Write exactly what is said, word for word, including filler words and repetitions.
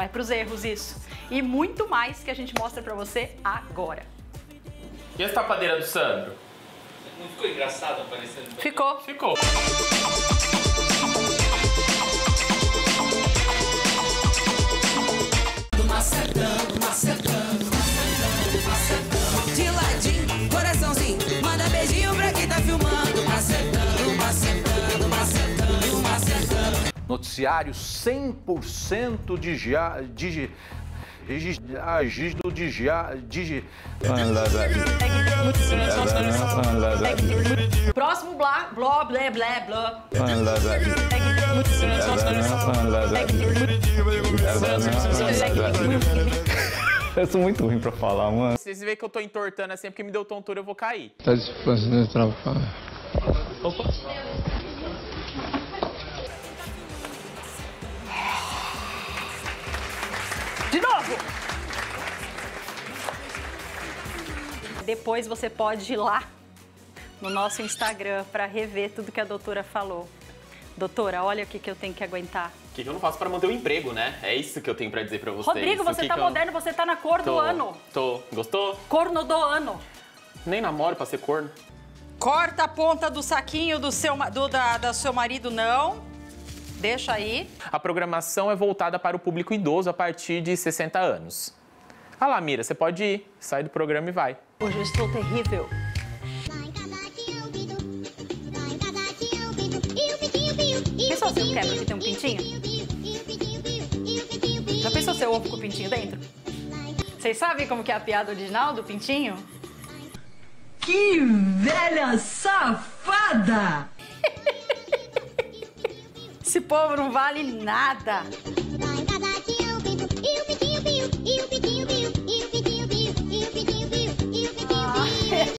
vai pros erros isso. E muito mais que a gente mostra pra você agora. E a tapadeira do Sandro? Não ficou engraçado aparecendo? Ficou. Ficou. Macetando, macetando, macetando, macetando. De ladinho, coraçãozinho, manda beijinho pra quem tá filmando. Macetando, macetando, macetando, macetando. Noticiário cem por cento digi... digi... Agido digia... digi... Próximo blá, blá, blá, blá, blá. Eu sou muito ruim pra falar, mano. Vocês veem que eu tô entortando assim, é porque me deu tontura, eu vou cair. Tá se fazendo trabalho. Opa. De novo! Depois você pode ir lá no nosso Instagram para rever tudo que a doutora falou. Doutora, olha o que, que eu tenho que aguentar. O que, que eu não faço pra manter o emprego, né? É isso que eu tenho pra dizer pra vocês. Rodrigo, você que tá que eu... moderno, você tá na cor tô, do ano. Tô. Gostou? Corno do ano. Nem namoro pra ser corno. Corta a ponta do saquinho do seu, do, da, do seu marido, não. Deixa aí. A programação é voltada para o público idoso a partir de sessenta anos. Ah lá, Mira, você pode ir. Sai do programa e vai. Hoje eu estou terrível. Pensou se eu quebro que tem um pintinho? Já pensou seu ovo com o pintinho dentro? Vocês sabem como que é a piada original do pintinho? Que velha safada! Esse povo não vale nada.